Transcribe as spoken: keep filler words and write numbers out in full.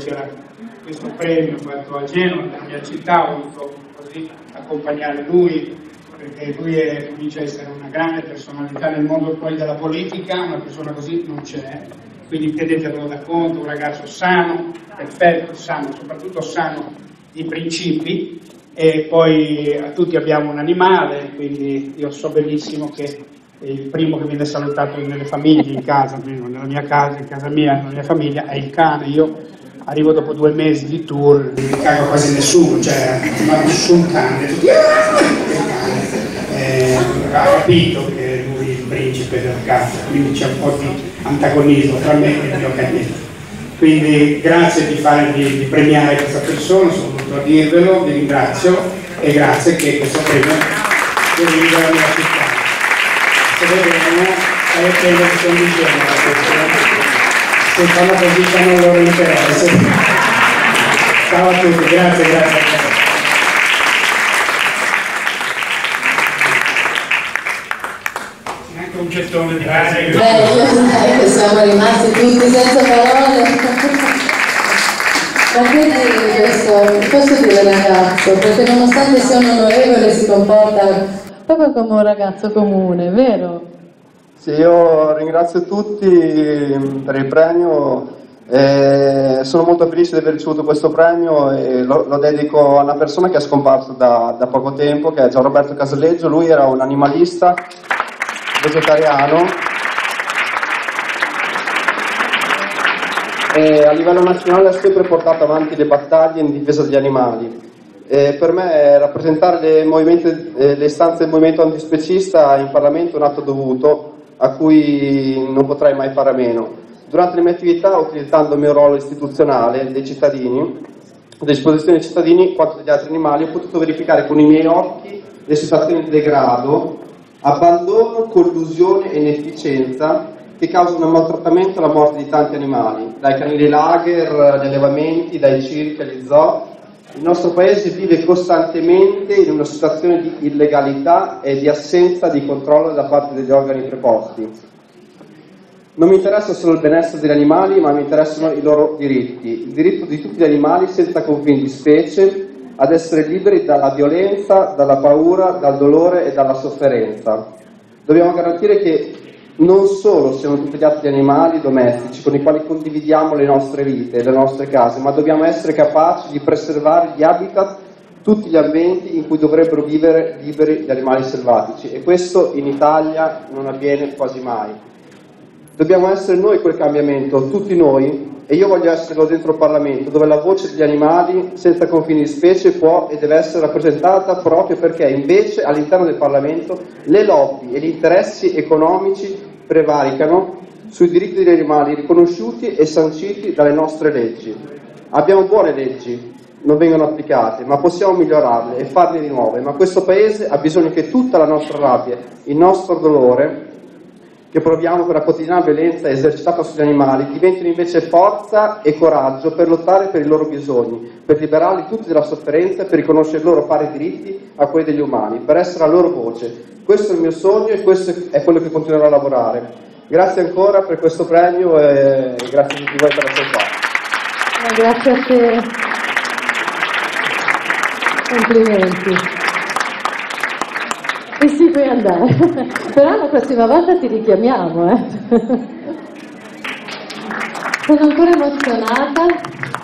c'era questo premio fatto a Genova, nella mia città, ho voluto così accompagnare lui, perché lui è, comincia a essere una grande personalità nel mondo poi della politica, una persona così non c'è, quindi tenetelo da conto, un ragazzo sano, perfetto, sano, soprattutto sano di principi, e poi a tutti abbiamo un animale, quindi io so benissimo che il primo che viene salutato nelle famiglie, in casa, nella mia casa, in casa mia, nella mia famiglia, è il cane. Io arrivo dopo due mesi di tour, non mi cago quasi nessuno, cioè ma nessun cane, tutti, eh, ha capito che lui è il principe del casa, quindi c'è un po' di antagonismo tra me e il mio canino. Quindi grazie di, fare, di, di premiare questa persona, sono venuto a dirvelo, vi ringrazio e grazie che questo premio viene dalla mia città. Se vedremo, sapete quello che sono dicendo, se fanno così fanno il loro interesse. Ciao a tutti, grazie, grazie. Anche un gettone di grazie. Beh, io direi che siamo rimasti tutti senza parole. Ma che dire questo, posso dire ragazzo, perché nonostante sia un onorevole si comporta proprio come un ragazzo comune, vero? Sì, io ringrazio tutti per il premio, eh, sono molto felice di aver ricevuto questo premio e lo, lo dedico a una persona che è scomparsa da, da poco tempo, che è Gianroberto Casaleggio. Lui era un animalista vegetariano e a livello nazionale ha sempre portato avanti le battaglie in difesa degli animali. E per me rappresentare le, eh, le istanze del movimento antispecista in Parlamento è un atto dovuto a cui non potrei mai fare a meno. Durante le mie attività, utilizzando il mio ruolo istituzionale dei cittadini, a disposizione dei cittadini quanto degli altri animali, ho potuto verificare con i miei occhi le situazioni di degrado, abbandono, collusione e inefficienza che causano il maltrattamento e la morte di tanti animali, dai canili lager agli allevamenti, dai circhi agli zoo. Il nostro paese vive costantemente in una situazione di illegalità e di assenza di controllo da parte degli organi preposti. Non mi interessa solo il benessere degli animali, ma mi interessano i loro diritti. Il diritto di tutti gli animali, senza confini di specie, ad essere liberi dalla violenza, dalla paura, dal dolore e dalla sofferenza. Dobbiamo garantire che non solo siano tutti gli altri animali domestici con i quali condividiamo le nostre vite e le nostre case, ma dobbiamo essere capaci di preservare gli habitat, tutti gli ambienti in cui dovrebbero vivere liberi gli animali selvatici, e questo in Italia non avviene quasi mai. Dobbiamo essere noi quel cambiamento, tutti noi, e io voglio esserlo dentro il Parlamento, dove la voce degli animali senza confini di specie può e deve essere rappresentata, proprio perché invece all'interno del Parlamento le lobby e gli interessi economici prevaricano sui diritti degli animali riconosciuti e sanciti dalle nostre leggi. Abbiamo buone leggi, non vengono applicate, ma possiamo migliorarle e farne di nuove, ma questo Paese ha bisogno che tutta la nostra rabbia, il nostro dolore che proviamo per la quotidiana violenza esercitata sugli animali diventino invece forza e coraggio per lottare per i loro bisogni, per liberarli tutti dalla sofferenza e per riconoscere i loro pari diritti a quelli degli umani, per essere la loro voce. Questo è il mio sogno e questo è quello che continuerò a lavorare. Grazie ancora per questo premio e grazie a tutti voi per essere qua. Grazie a te. Complimenti. E sì, puoi andare. Però la prossima volta ti richiamiamo, eh. Sono ancora emozionata.